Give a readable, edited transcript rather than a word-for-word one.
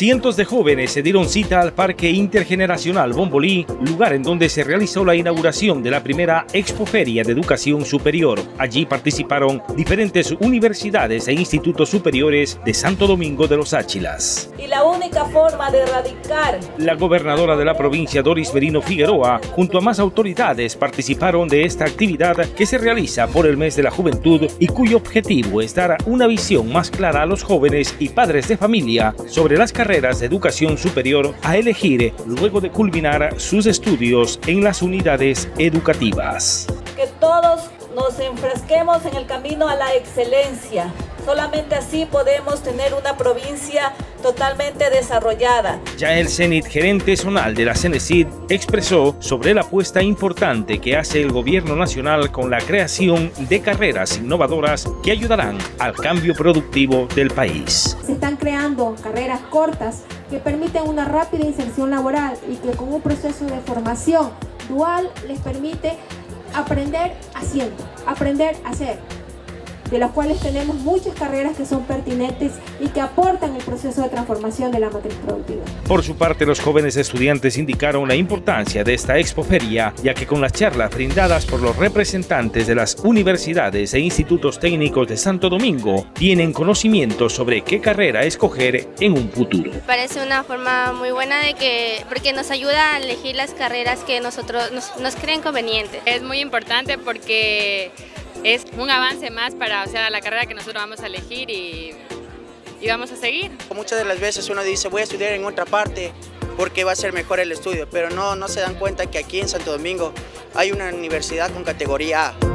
Cientos de jóvenes se dieron cita al Parque Intergeneracional Bombolí, lugar en donde se realizó la inauguración de la primera Expoferia de Educación Superior. Allí participaron diferentes universidades e institutos superiores de Santo Domingo de los Áchilas. Y la única forma de erradicar. La gobernadora de la provincia, Doris Merino Figueroa, junto a más autoridades, participaron de esta actividad que se realiza por el mes de la juventud y cuyo objetivo es dar una visión más clara a los jóvenes y padres de familia sobre las carreras de educación superior a elegir luego de culminar sus estudios en las unidades educativas. Que todos nos enfrasquemos en el camino a la excelencia. Solamente así podemos tener una provincia totalmente desarrollada. Yael Zenit, gerente zonal de la Cenecid, expresó sobre la apuesta importante que hace el gobierno nacional con la creación de carreras innovadoras que ayudarán al cambio productivo del país. Se están creando carreras cortas que permiten una rápida inserción laboral y que con un proceso de formación dual les permite aprender haciendo, aprender a hacer, de las cuales tenemos muchas carreras que son pertinentes y que aportan el proceso de transformación de la matriz productiva. Por su parte, los jóvenes estudiantes indicaron la importancia de esta expoferia, ya que con las charlas brindadas por los representantes de las universidades e institutos técnicos de Santo Domingo, tienen conocimiento sobre qué carrera escoger en un futuro. Parece una forma muy buena porque nos ayuda a elegir las carreras que nosotros nos creen convenientes. Es muy importante porque es un avance más para la carrera que nosotros vamos a elegir y vamos a seguir. Muchas de las veces uno dice voy a estudiar en otra parte porque va a ser mejor el estudio, pero no se dan cuenta que aquí en Santo Domingo hay una universidad con categoría A.